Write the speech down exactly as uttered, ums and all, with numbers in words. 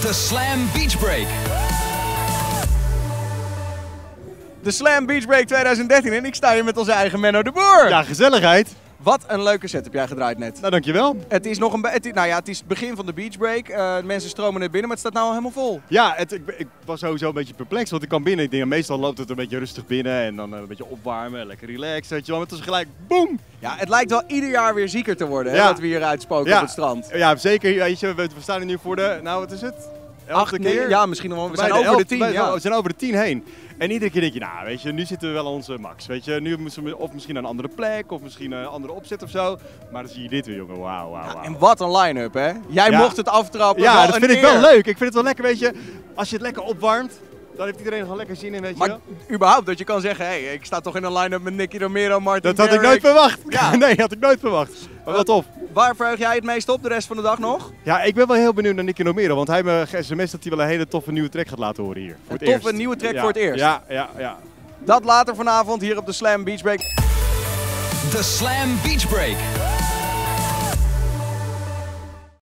De Slam Beach Break. De Slam Beach Break twintig dertien en ik sta hier met onze eigen Menno de Boer. Ja, gezelligheid. Wat een leuke set heb jij gedraaid net. Nou, dankjewel. Het is nog een, het is, nou ja, het is het begin van de Beach Break. Uh, de mensen stromen net binnen, maar het staat nou al helemaal vol. Ja, het, ik, ik was sowieso een beetje perplex, want ik kwam binnen. Ik denk, meestal loopt het een beetje rustig binnen en dan een beetje opwarmen, lekker relaxed, weet je wel. Maar het was gelijk, boem! Ja, het lijkt wel ieder jaar weer zieker te worden, hè, Ja. dat we hier uitspoken Ja. op het strand. Ja, zeker. Weet je, we, we staan hier nu voor de, nou wat is het? Acht, nee, ja, misschien nog wel. We zijn Bij over elf- de tien, bij- ja. We zijn over de tien heen. En iedere keer denk je, nou weet je, nu zitten we wel aan onze max. Weet je, nu moeten we of misschien naar een andere plek, of misschien een andere opzet of zo. Maar dan zie je dit weer, jongen. Wauw, wauw, Ja, wauw. en wat een line-up, hè? Jij Ja. mocht het aftrappen. Ja, wel dat een vind ik eer. wel leuk. Ik vind het wel lekker, weet je, als je het lekker opwarmt, dan heeft iedereen er gewoon lekker zin in, weet je Maar wel. überhaupt, dat je kan zeggen, hé, hey, ik sta toch in een line-up met Nicky Romero, Martin Dat had ik Garrix. nooit verwacht. Ja. Nee, had ik nooit verwacht. Maar wel tof. Waar verheug jij het meest op de rest van de dag nog? Ja, ik ben wel heel benieuwd naar Nicky Romero, want hij heeft me sms'd dat hij wel een hele toffe nieuwe track gaat laten horen hier. Voor Een het eerst. toffe nieuwe track Ja, voor het eerst? Ja, ja, ja. Dat later vanavond hier op de Slam Beach Break. De Slam Beach Break.